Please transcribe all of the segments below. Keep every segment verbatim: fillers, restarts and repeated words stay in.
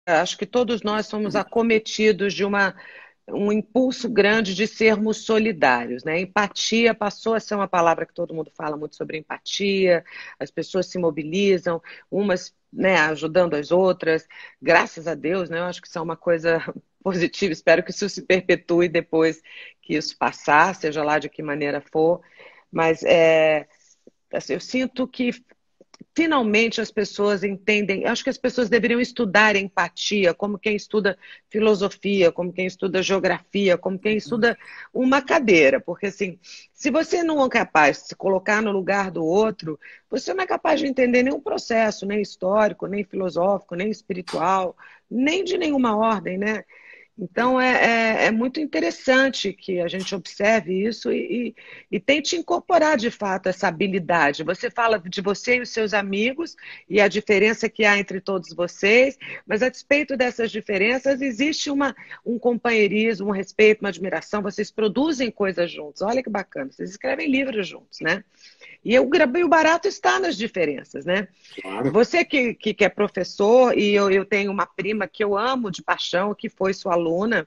Acho que todos nós somos acometidos de uma, um impulso grande de sermos solidários, né? Empatia passou a ser uma palavra que todo mundo fala muito sobre empatia, as pessoas se mobilizam, umas, né, ajudando as outras, graças a Deus, né? Eu acho que isso é uma coisa positiva, espero que isso se perpetue depois que isso passar, seja lá de que maneira for, mas é, assim, eu sinto que finalmente as pessoas entendem. Acho que as pessoas deveriam estudar empatia, como quem estuda filosofia, como quem estuda geografia, como quem estuda uma cadeira. Porque, assim, se você não é capaz de se colocar no lugar do outro, você não é capaz de entender nenhum processo, nem histórico, nem filosófico, nem espiritual, nem de nenhuma ordem, né? Então, é, é, é muito interessante que a gente observe isso e, e, e tente incorporar, de fato, essa habilidade. Você fala de você e os seus amigos e a diferença que há entre todos vocês, mas a despeito dessas diferenças, existe uma, um companheirismo, um respeito, uma admiração. Vocês produzem coisas juntos. Olha que bacana. Vocês escrevem livros juntos, né? E o, e o barato está nas diferenças, né? Claro, Você que, que, que é professor, e eu, eu tenho uma prima que eu amo de paixão, que foi sua aluna,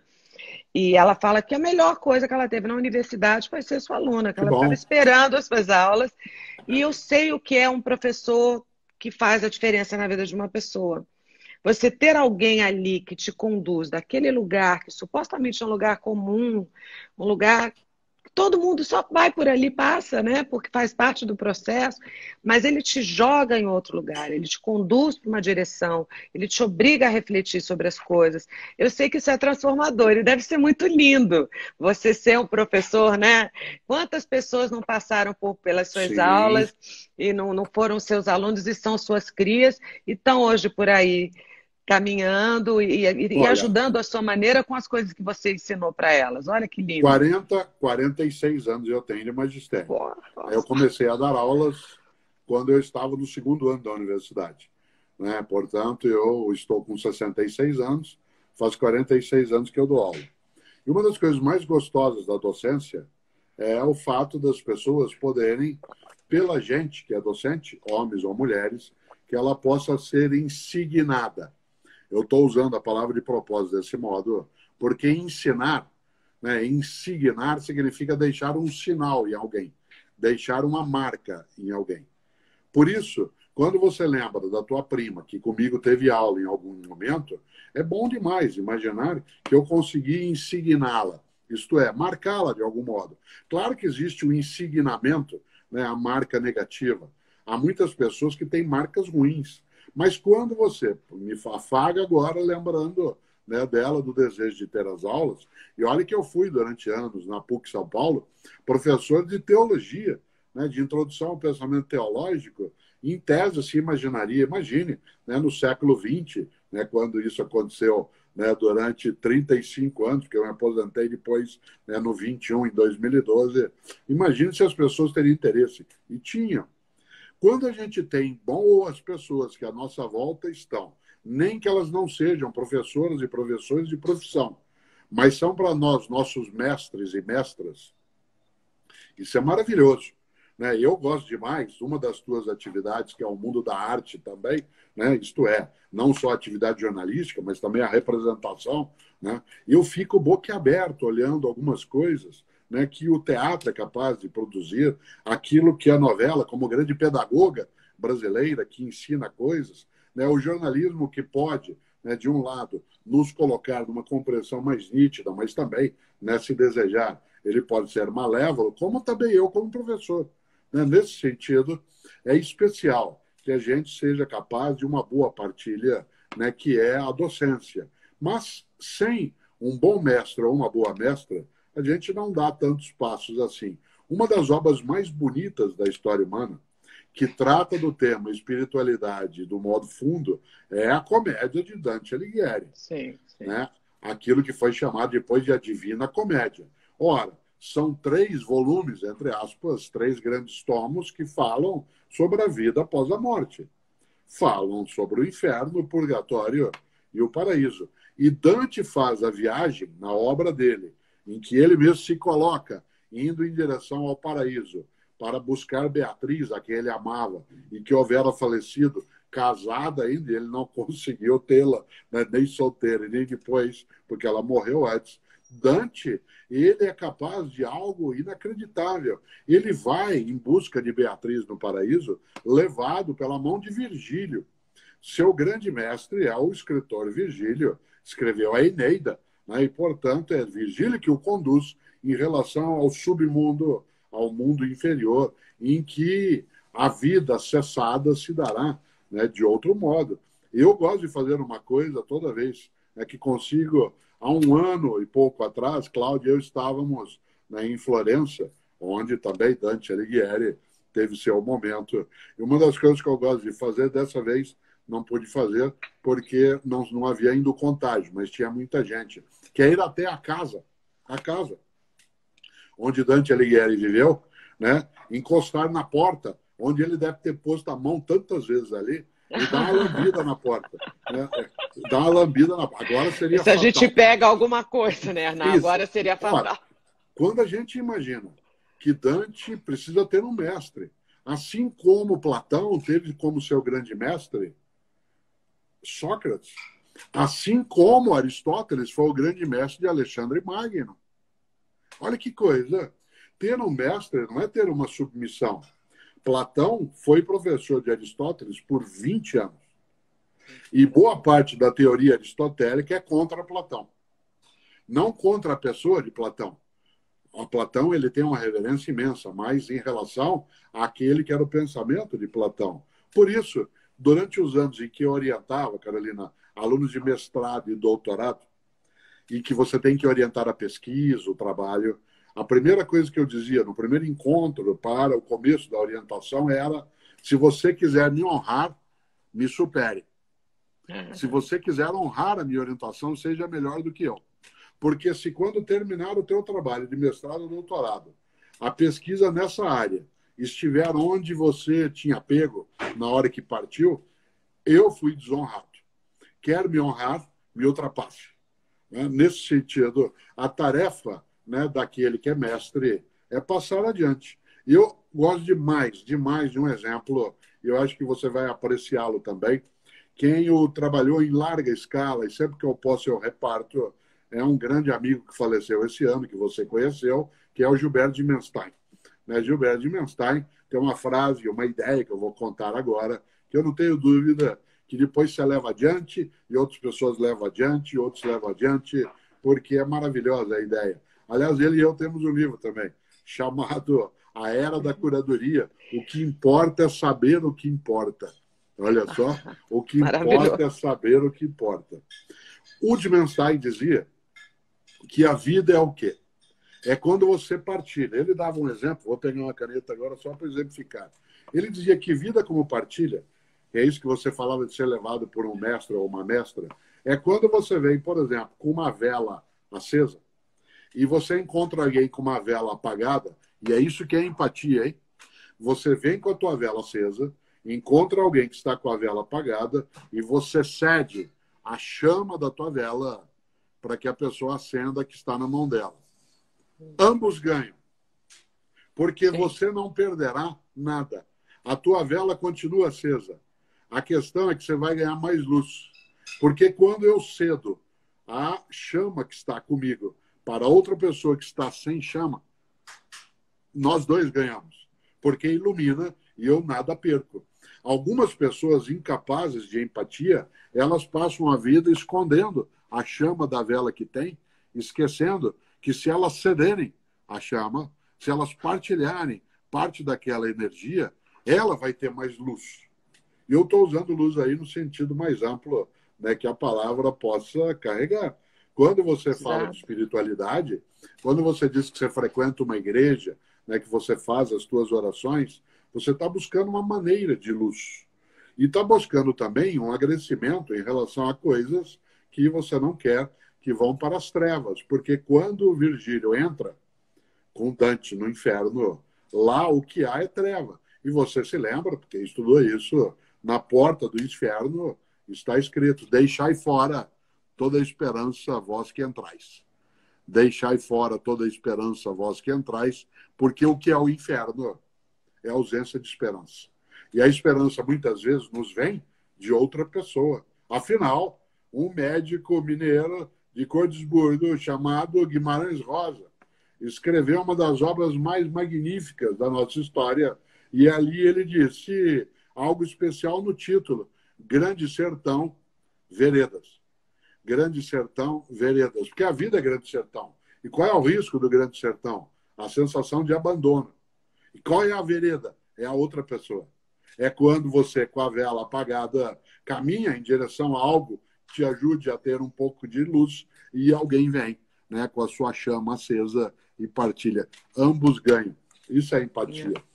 e ela fala que a melhor coisa que ela teve na universidade foi ser sua aluna, que que ela ficava bom. esperando as suas aulas, e eu sei o que é um professor que faz a diferença na vida de uma pessoa. Você ter alguém ali que te conduz daquele lugar, que supostamente é um lugar comum, um lugar todo mundo só vai por ali, passa, né? Porque faz parte do processo, mas ele te joga em outro lugar, ele te conduz para uma direção, ele te obriga a refletir sobre as coisas. Eu sei que isso é transformador e deve ser muito lindo você ser um professor, né? Quantas pessoas não passaram por, pelas suas Sim, aulas e não, não foram seus alunos e são suas crias e estão hoje por aí caminhando e, e, e olha, ajudando a sua maneira com as coisas que você ensinou para elas. Olha que lindo. quarenta, quarenta e seis anos eu tenho de magistério. Pô, Eu comecei a dar aulas quando eu estava no segundo ano da universidade. Né? Portanto, eu estou com sessenta e seis anos, faz quarenta e seis anos que eu dou aula. E uma das coisas mais gostosas da docência é o fato das pessoas poderem, pela gente que é docente, homens ou mulheres, que ela possa ser insignada. Eu estou usando a palavra de propósito desse modo, porque ensinar, né, insignar significa deixar um sinal em alguém, deixar uma marca em alguém. Por isso, quando você lembra da tua prima, que comigo teve aula em algum momento, é bom demais imaginar que eu consegui insigná-la, isto é, marcá-la de algum modo. Claro que existe o insignamento, né, a marca negativa. Há muitas pessoas que têm marcas ruins. Mas quando você me afaga agora, lembrando, né, dela, do desejo de ter as aulas, e olha que eu fui durante anos na PUC São Paulo, professor de teologia, né, de introdução ao pensamento teológico, em tese se imaginaria, imagine, né, no século vinte, né, quando isso aconteceu, né, durante trinta e cinco anos, porque eu me aposentei depois, né, no vinte e um, em dois mil e doze, imagine se as pessoas teriam interesse. E tinham. Quando a gente tem boas pessoas que à nossa volta estão, nem que elas não sejam professoras e professores de profissão, mas são para nós, nossos mestres e mestras, isso é maravilhoso. Né? Eu gosto demais, uma das tuas atividades, que é o mundo da arte também, né? Isto é, não só a atividade jornalística, mas também a representação. Né? Eu fico boquiaberto olhando algumas coisas, né, que o teatro é capaz de produzir, aquilo que a novela, como grande pedagoga brasileira que ensina coisas, né, o jornalismo que pode, né, de um lado, nos colocar numa compreensão mais nítida, mas também, né, se desejar, ele pode ser malévolo, como também eu, como professor. Né? Nesse sentido, é especial que a gente seja capaz de uma boa partilha, né, que é a docência. Mas sem um bom mestre ou uma boa mestra, a gente não dá tantos passos assim. Uma das obras mais bonitas da história humana, que trata do tema espiritualidade do modo fundo, é a comédia de Dante Alighieri, sim, sim. né? Aquilo que foi chamado depois de a Divina Comédia. Ora, são três volumes, entre aspas, três grandes tomos que falam sobre a vida após a morte. Falam sobre o inferno, o purgatório e o paraíso. E Dante faz a viagem na obra dele, em que ele mesmo se coloca indo em direção ao paraíso para buscar Beatriz, a quem ele amava e que houvera falecido casada ainda, e ele não conseguiu tê-la, né, nem solteira, nem depois, porque ela morreu antes. Dante, ele é capaz de algo inacreditável. Ele vai em busca de Beatriz no paraíso, levado pela mão de Virgílio. Seu grande mestre é o escritor Virgílio, escreveu a Eneida, né, e, portanto, é Virgílio que o conduz em relação ao submundo, ao mundo inferior, em que a vida cessada se dará, né, de outro modo. Eu gosto de fazer uma coisa toda vez, né, que consigo. Há um ano e pouco atrás, Cláudia e eu estávamos, né, em Florença, onde também Dante Alighieri teve seu momento. E uma das coisas que eu gosto de fazer, dessa vez não pude fazer, porque não, não havia ainda o contágio, mas tinha muita gente, que é ir até a casa, a casa onde Dante Alighieri viveu, né, encostar na porta, onde ele deve ter posto a mão tantas vezes ali, e dar uma lambida na porta. Né? Dar uma lambida na porta. Agora seria Se a fatal. gente pega alguma coisa, né, Arnaldo? Isso. Agora seria fatal. Ora, quando a gente imagina que Dante precisa ter um mestre, assim como Platão teve como seu grande mestre Sócrates, assim como Aristóteles foi o grande mestre de Alexandre Magno. Olha que coisa. Ter um mestre não é ter uma submissão. Platão foi professor de Aristóteles por vinte anos. E boa parte da teoria aristotélica é contra Platão. Não contra a pessoa de Platão. O Platão ele tem uma reverência imensa, mas em relação àquele que era o pensamento de Platão. Por isso, durante os anos em que eu orientava, Carolina, alunos de mestrado e doutorado, e que você tem que orientar a pesquisa, o trabalho, a primeira coisa que eu dizia no primeiro encontro para o começo da orientação era: se você quiser me honrar, me supere. Se você quiser honrar a minha orientação, seja melhor do que eu. Porque se quando terminar o teu trabalho de mestrado ou doutorado, a pesquisa nessa área estiver onde você tinha pego na hora que partiu, eu fui desonrado. Quer me honrar, me ultrapasse. Né? Nesse sentido, a tarefa, né, daquele que é mestre é passar adiante. E eu gosto demais, demais de um exemplo, e eu acho que você vai apreciá-lo também. Quem o trabalhou em larga escala, e sempre que eu posso eu reparto, é um grande amigo que faleceu esse ano, que você conheceu, que é o Gilberto de Menstein. Né? Gilberto de Menstein tem uma frase, uma ideia que eu vou contar agora, que eu não tenho dúvida que depois você leva adiante, e outras pessoas levam adiante, e outros levam adiante, porque é maravilhosa a ideia. Aliás, ele e eu temos um livro também, chamado A Era da Curadoria. O que importa é saber o que importa. Olha só, o que importa é saber o que importa. O de Menstein dizia que a vida é o quê? É quando você partilha. Ele dava um exemplo, vou pegar uma caneta agora só para exemplificar. Ele dizia que vida como partilha, que é isso que você falava de ser levado por um mestre ou uma mestra, é quando você vem, por exemplo, com uma vela acesa, e você encontra alguém com uma vela apagada, e é isso que é empatia, hein? Você vem com a tua vela acesa, encontra alguém que está com a vela apagada, e você cede a chama da tua vela para que a pessoa acenda que está na mão dela. Ambos ganham, porque Sim. você não perderá nada. A tua vela continua acesa. A questão é que você vai ganhar mais luz. Porque quando eu cedo a chama que está comigo para outra pessoa que está sem chama, nós dois ganhamos. Porque ilumina e eu nada perco. Algumas pessoas incapazes de empatia, elas passam a vida escondendo a chama da vela que tem, esquecendo que se elas cederem a chama, se elas partilharem parte daquela energia, ela vai ter mais luz. E eu estou usando luz aí no sentido mais amplo, né, que a palavra possa carregar. Quando você Exato. Fala de espiritualidade, quando você diz que você frequenta uma igreja, né, que você faz as suas orações, você está buscando uma maneira de luz. E está buscando também um agradecimento em relação a coisas que você não quer que vão para as trevas. Porque quando o Virgílio entra com Dante no inferno, lá o que há é treva. E você se lembra, porque estudou isso, na porta do inferno está escrito: deixai fora toda a esperança vós que entrais. Deixai fora toda a esperança vós que entrais, porque o que é o inferno é a ausência de esperança. E a esperança muitas vezes nos vem de outra pessoa. Afinal, um médico mineiro de Cordesburgo chamado Guimarães Rosa escreveu uma das obras mais magníficas da nossa história, e ali ele disse algo especial no título: Grande Sertão, Veredas. Grande Sertão, Veredas. Porque a vida é Grande Sertão. E qual é o risco do Grande Sertão? A sensação de abandono. E qual é a vereda? É a outra pessoa. É quando você, com a vela apagada, caminha em direção a algo que te ajude a ter um pouco de luz e alguém vem, né, com a sua chama acesa e partilha. Ambos ganham. Isso é empatia.